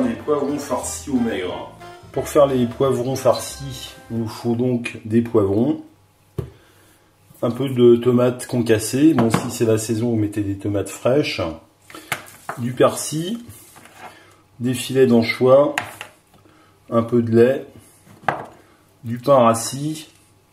faire des poivrons farcis au maigre. Pour faire les poivrons farcis, il nous faut donc des poivrons, un peu de tomates concassées, bon si c'est la saison vous mettez des tomates fraîches, du persil, des filets d'anchois, un peu de lait, du pain rassis,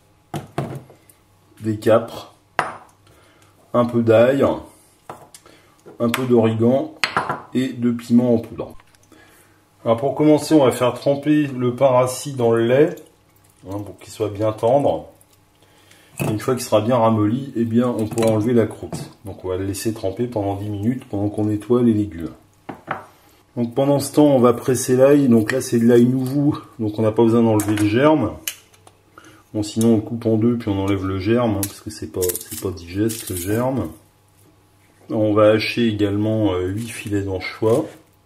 des capres, un peu d'ail, un peu d'origan et de piment en poudre. Alors pour commencer, on va faire tremper le pain rassis dans le lait pour qu'il soit bien tendre. Et une fois qu'il sera bien ramolli, eh bien, on pourra enlever la croûte. Donc on va le laisser tremper pendant 10 minutes pendant qu'on nettoie les légumes. Donc pendant ce temps, on va presser l'ail. Donc là, c'est de l'ail nouveau, donc on n'a pas besoin d'enlever le germe. Bon, sinon on le coupe en deux puis on enlève le germe, parce que c'est pas digeste le germe. On va hacher également 8 filets d'anchois.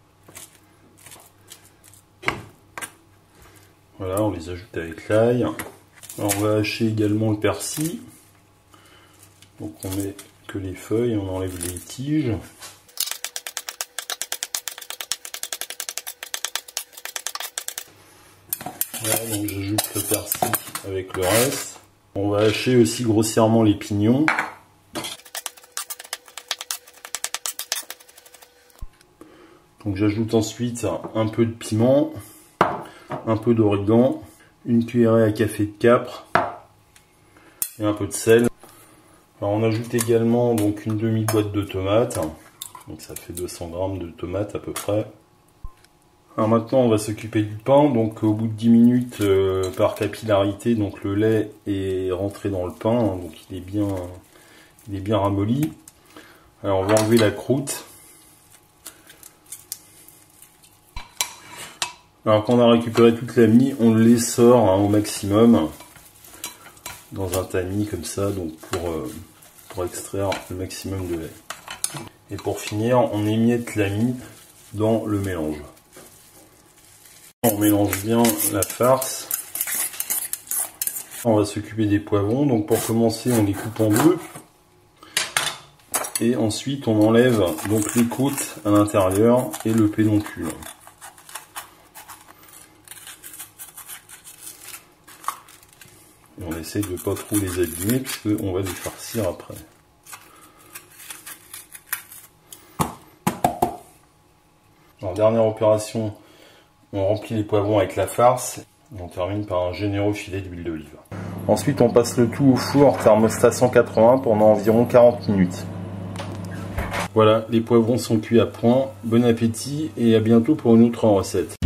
Voilà, on les ajoute avec l'ail. On va hacher également le persil. Donc on met que les feuilles, on enlève les tiges. Voilà, donc j'ajoute le persil avec le reste. On va hacher aussi grossièrement les pignons. Donc j'ajoute ensuite un peu de piment, un peu d'origan, une cuillerée à café de capre et un peu de sel. Alors on ajoute également donc une demi-boîte de tomates, donc ça fait 200 g de tomates à peu près. Alors maintenant on va s'occuper du pain, donc au bout de 10 minutes par capillarité, donc le lait est rentré dans le pain, donc il est bien ramolli. Alors on va enlever la croûte. Alors quand on a récupéré toute la mie, on l'essore au maximum dans un tamis comme ça, donc pour extraire le maximum de lait. Et pour finir, on émiette la mie dans le mélange. On mélange bien la farce. On va s'occuper des poivrons. Donc pour commencer, on les coupe en deux. Et ensuite, on enlève donc les côtes à l'intérieur et le pédoncule. Et on essaye de ne pas trop les abîmer puisqu'on va les farcir après. En dernière opération, on remplit les poivrons avec la farce et on termine par un généreux filet d'huile d'olive. Ensuite, on passe le tout au four thermostat 180 pendant environ 40 minutes. Voilà, les poivrons sont cuits à point. Bon appétit et à bientôt pour une autre recette.